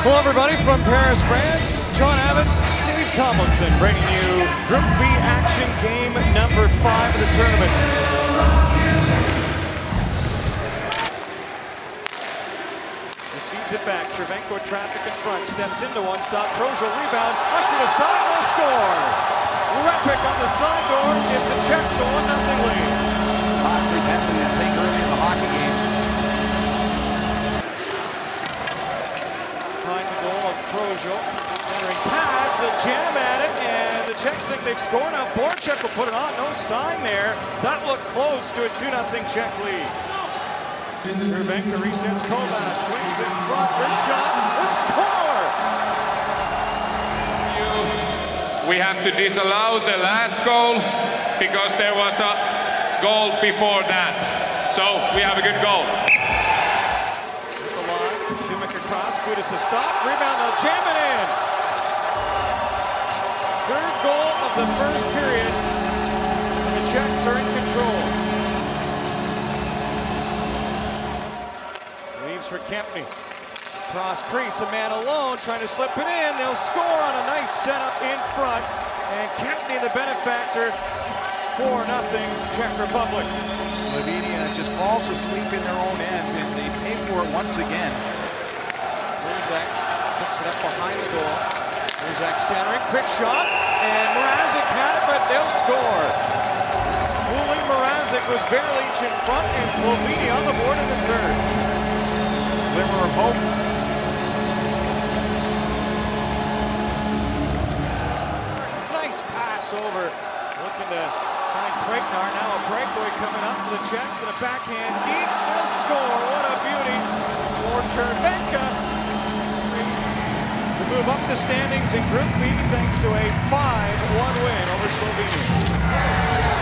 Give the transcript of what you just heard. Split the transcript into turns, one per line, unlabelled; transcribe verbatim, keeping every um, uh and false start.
Hello everybody from Paris, France. John Abbott, Dave Tomlinson bringing you Group B action game number five of the tournament. Receives it back, Travenko traffic in front, steps into one, stop, Trojan rebound, Usher to side, they'll score. Repik on the side door, gives the Czechs a one nothing lead.
Costly penalty, I think, early in the hockey game.
Behind the goal of Trojan, centering pass, they'll jam at it, and the Czechs think they've scored. Now Voracek will put it on, no sign there. That looked close to a two nothing Czech lead. Travenko resets Kovac, swings in front, wrist shot, and score!
We have to disallow the last goal because there was a goal before that. So we have a good goal.
The line, Šimik across, Kudus a stop, rebound, now jam it in. Third goal of the first period, and the Czechs are in control. Leaves for Kempny. Cross crease, a man alone, trying to slip it in. They'll score on a nice setup in front. And Kempny, the benefactor, four nothing Czech Republic.
Slovenia just falls asleep in their own end, and they pay for it once again.
Mrazek picks it up behind the goal. Mrazek centering, quick shot, and Mrazek had it, but they'll score. Fooling Mrazek was Verlic in front, and Slovenia on the board in the third.
Glimmer of hope.
Over, looking to find Pregnar. Now a breakaway coming up for the Czechs, and a backhand deep. They'll score. What a beauty for Chervenka to move up the standings in Group B thanks to a five one win over Slovenia.